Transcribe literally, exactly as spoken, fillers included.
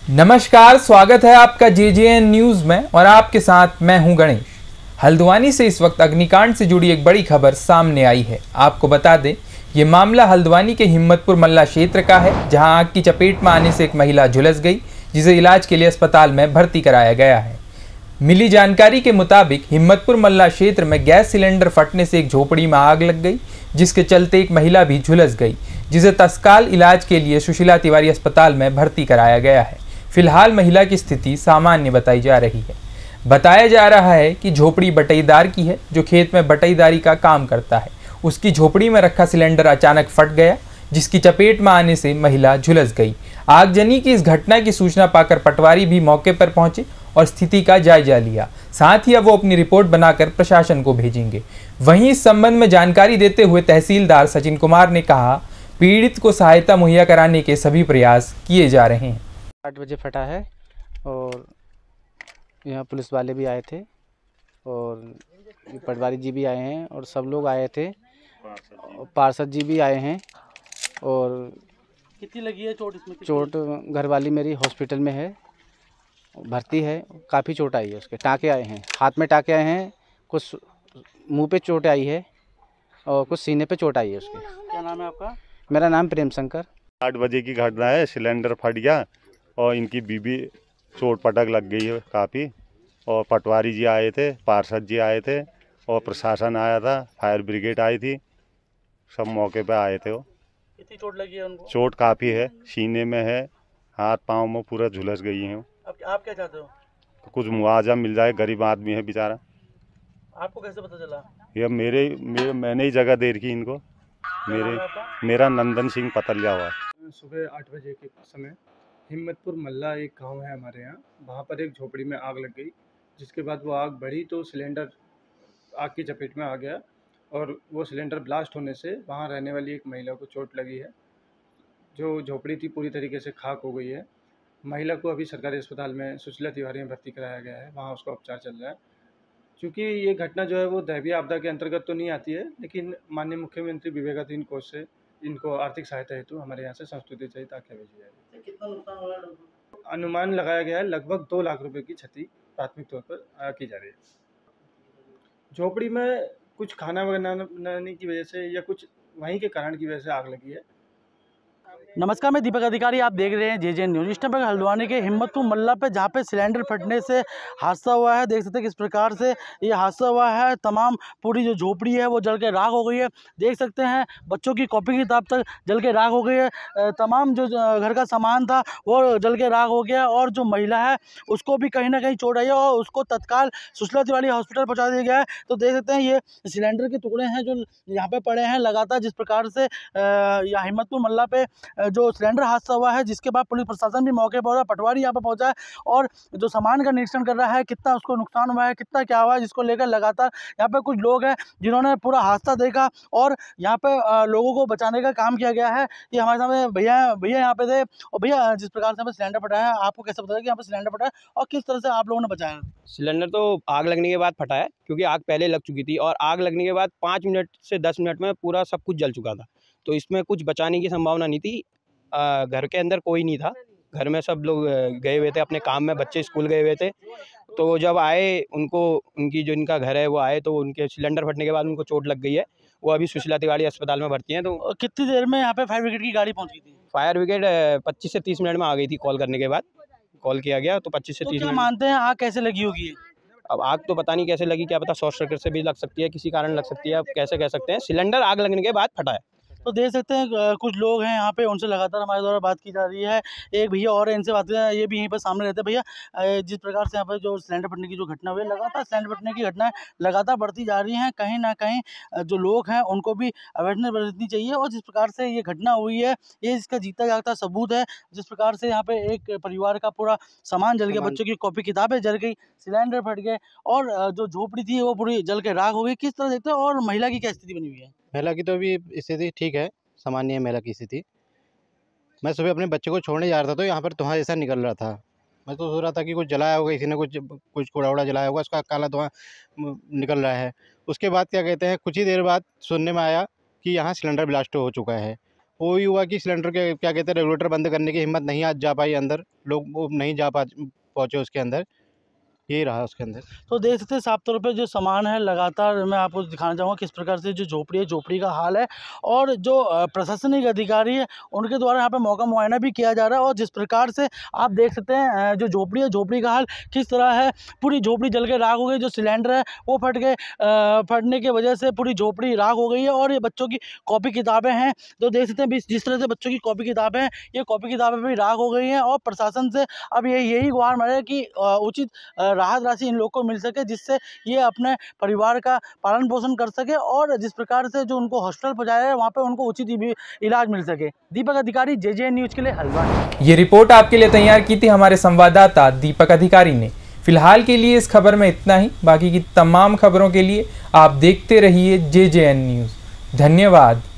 नमस्कार, स्वागत है आपका जे जे एन न्यूज में और आपके साथ मैं हूं गणेश। हल्द्वानी से इस वक्त अग्निकांड से जुड़ी एक बड़ी खबर सामने आई है। आपको बता दें, ये मामला हल्द्वानी के हिम्मतपुर मल्ला क्षेत्र का है, जहां आग की चपेट में आने से एक महिला झुलस गई, जिसे इलाज के लिए अस्पताल में भर्ती कराया गया है। मिली जानकारी के मुताबिक हिम्मतपुर मल्ला क्षेत्र में गैस सिलेंडर फटने से एक झोपड़ी में आग लग गई, जिसके चलते एक महिला भी झुलस गई, जिसे तत्काल इलाज के लिए सुशीला तिवारी अस्पताल में भर्ती कराया गया है। फिलहाल महिला की स्थिति सामान्य बताई जा रही है। बताया जा रहा है कि झोपड़ी बटाईदार की है, जो खेत में बटाईदारी का काम करता है। उसकी झोपड़ी में रखा सिलेंडर अचानक फट गया, जिसकी चपेट में आने से महिला झुलस गई। आगजनी की इस घटना की सूचना पाकर पटवारी भी मौके पर पहुंचे और स्थिति का जायजा लिया। साथ ही अब वो अपनी रिपोर्ट बनाकर प्रशासन को भेजेंगे। वहीं इस संबंध में जानकारी देते हुए तहसीलदार सचिन कुमार ने कहा, पीड़ित को सहायता मुहैया कराने के सभी प्रयास किए जा रहे हैं। आठ बजे फटा है और यहाँ पुलिस वाले भी आए थे और पटवारी जी भी आए हैं और सब लोग आए थे, पार्षद जी भी आए हैं। और कितनी लगी है चोट इसमें? चोट घरवाली मेरी हॉस्पिटल में है, भर्ती है। काफ़ी चोट आई है, उसके टाँके आए हैं, हाथ में टाँके आए हैं, कुछ मुंह पे चोट आई है और कुछ सीने पे चोट आई है उसके। क्या नाम है आपका? मेरा नाम प्रेम शंकर। आठ बजे की घटना है, सिलेंडर फट गया और इनकी बीबी चोट पटक लग गई है काफ़ी। और पटवारी जी आए थे, पार्षद जी आए थे और प्रशासन आया था, फायर ब्रिगेड आई थी, सब मौके पे आए थे। वो कितनी चोट लगी है उनको? चोट काफ़ी है, सीने में है, हाथ पाँव में पूरा झुलस गई हैं। अब आप क्या चाहते हो? कुछ मुआवजा मिल जाए, गरीब आदमी है बेचारा। आपको कैसे पता चला? ये मेरे, मेरे मैंने ही जगह दे रखी इनको। मेरे मेरा नंदन सिंह पतलिया हुआ। सुबह आठ बजे के समय हिम्मतपुर मल्ला एक गांव है हमारे यहाँ, वहाँ पर एक झोपड़ी में आग लग गई, जिसके बाद वो आग बढ़ी तो सिलेंडर आग की चपेट में आ गया और वो सिलेंडर ब्लास्ट होने से वहाँ रहने वाली एक महिला को चोट लगी है। जो झोपड़ी थी पूरी तरीके से खाक हो गई है। महिला को अभी सरकारी अस्पताल में सुशीला तिवारी में भर्ती कराया गया है, वहाँ उसका उपचार चल रहा है। चूँकि ये घटना जो है वो दैवीय आपदा के अंतर्गत तो नहीं आती है, लेकिन माननीय मुख्यमंत्री विवेकाधीन कोष से इनको आर्थिक सहायता हेतु हमारे यहाँ से संस्तुति सहित आख्या भेजी जाएगी। कितना नुकसान हुआ है? अनुमान लगाया गया है लगभग दो लाख रुपए की क्षति प्राथमिक तौर पर की जा रही है। झोपड़ी में कुछ खाना बनाने की वजह से या कुछ वहीं के कारण की वजह से आग लगी है। नमस्कार, मैं दीपक अधिकारी, आप देख रहे हैं जे जे एन न्यूज। इस टाइम पर हल्द्वानी के हिम्मतपुर मल्ला पे जहाँ पे सिलेंडर फटने से हादसा हुआ है, देख सकते हैं किस प्रकार से ये हादसा हुआ है। तमाम पूरी जो झोपड़ी है वो जल के राख हो गई है। देख सकते हैं बच्चों की कॉपी किताब तक जल के राख हो गई है। तमाम जो घर का सामान था वो जल के राख हो गया और जो महिला है उसको भी कहीं ना कहीं चोट आई है और उसको तत्काल सुशीला तिवारी हॉस्पिटल पहुँचा दिया गया है। तो देख सकते हैं ये सिलेंडर के टुकड़े हैं जो यहाँ पे पड़े हैं लगातार। जिस प्रकार से यहाँ हिम्मतपुर मल्ला पे जो सिलेंडर हादसा हुआ है, जिसके बाद पुलिस प्रशासन भी मौके पर है, पटवारी यहाँ पर पहुंचा है और जो सामान का निरीक्षण कर रहा है, कितना उसको नुकसान हुआ है, कितना क्या हुआ है, जिसको लेकर लगातार यहाँ पे कुछ लोग हैं जिन्होंने पूरा हादसा देखा और यहाँ पे लोगों को बचाने का काम किया गया है। ये हमारे सामने भैया भैया यहाँ पे थे और भैया जिस प्रकार से हमें सिलेंडर फटा है, आपको कैसे पता है कि यहाँ पे सिलेंडर फटा है और किस तरह से आप लोगों ने बचाया? सिलेंडर तो आग लगने के बाद फटा है, क्योंकि आग पहले लग चुकी थी और आग लगने के बाद पाँच मिनट से दस मिनट में पूरा सब कुछ जल चुका था। तो इसमें कुछ बचाने की संभावना नहीं थी। आ, घर के अंदर कोई नहीं था, घर में सब लोग गए हुए थे अपने काम में, बच्चे स्कूल गए हुए थे। तो जब आए उनको, उनकी जो इनका घर है वो आए तो उनके सिलेंडर फटने के बाद उनको चोट लग गई है। वो अभी सुशीला तिवारी अस्पताल में भर्ती हैं। तो कितनी देर में यहाँ पे फायर ब्रिगेड की गाड़ी पहुँच गई थी? फायर ब्रिगेड पच्चीस से तीस मिनट में आ गई थी। कॉल करने के बाद कॉल किया गया तो पच्चीस से तो तीस क्या मिनट। मानते हैं आग कैसे लगी होगी? अब आग तो पता नहीं कैसे लगी, क्या पता शॉर्ट सर्किट से भी लग सकती है, किसी कारण लग सकती है, अब कैसे कह सकते हैं। सिलेंडर आग लगने के बाद फटा है। तो देख सकते हैं कुछ लोग हैं यहाँ पे, उनसे लगातार हमारे द्वारा बात की जा रही है। एक भैया और है, इनसे बात करें, ये भी यहीं पर सामने रहते हैं। भैया जिस प्रकार से यहाँ पर जो सिलेंडर फटने की जो घटना हुई है, लगातार सिलेंडर फटने की घटनाएं लगातार बढ़ती जा रही हैं। कहीं ना कहीं जो लोग हैं उनको भी अवेयरनेस बरतनी चाहिए और जिस प्रकार से ये घटना हुई है ये इसका जीता जागता सबूत है। जिस प्रकार से यहाँ पे एक परिवार का पूरा सामान जल गया, बच्चों की कॉपी किताबें जल गई, सिलेंडर फट गए और जो झोपड़ी थी वो पूरी जल के राख हो गई। किस तरह देखते हैं और महिला की क्या स्थिति बनी हुई है? महिला की तो अभी स्थिति ठीक है, सामान्य है महिला की स्थिति। मैं सुबह अपने बच्चे को छोड़ने जा रहा था तो यहाँ पर धुआं जैसा निकल रहा था। मैं तो सोच रहा था कि कुछ जलाया होगा, किसी ने कुछ कुछ कूड़ा वूड़ा जलाया होगा, उसका काला धुआं निकल रहा है। उसके बाद क्या कहते हैं, कुछ ही देर बाद सुनने में आया कि यहाँ सिलेंडर ब्लास्ट हो चुका है वो ही हुआ कि सिलेंडर के क्या कहते हैं रेगुलेटर बंद करने की हिम्मत नहीं आज जा पाई अंदर, लोग वो नहीं जा पा पहुँचे उसके अंदर, यही रहा उसके अंदर। तो देख सकते हैं साफ तौर पे जो सामान है, लगातार मैं आपको दिखाना चाहूँगा किस प्रकार से जो झोपड़ी है, झोपड़ी का हाल है और जो अ, प्रशासनिक अधिकारी है उनके द्वारा यहाँ पे मौका मुआयना भी किया जा रहा है। और जिस प्रकार से आप देख सकते हैं अ, जो झोपड़ी है, झोपड़ी का हाल किस तरह है, पूरी झोपड़ी जल के राख हो गई। जो सिलेंडर है वो फट गए, अ, फटने की वजह से पूरी झोपड़ी राख हो गई है। और ये बच्चों की कॉपी किताबें हैं, तो देख सकते हैं भी जिस तरह से बच्चों की कॉपी किताबें हैं, ये कॉपी किताबें भी राख हो गई हैं। और प्रशासन से अब ये यही गुहार मारे कि अ, उचित अ, राहत राशि इन लोग को मिल सके, जिससे ये अपने परिवार का पालन पोषण कर सके और जिस प्रकार से जो उनको हॉस्पिटल पहुंचाया है वहाँ पे उनको उचित इबी- इलाज मिल सके। दीपक अधिकारी, जेजेएन न्यूज के लिए हल्द्वानी। ये रिपोर्ट आपके लिए तैयार की थी हमारे संवाददाता दीपक अधिकारी ने। फिलहाल के लिए इस खबर में इतना ही। बाकी की तमाम खबरों के लिए आप देखते रहिए जेजेएन न्यूज। धन्यवाद।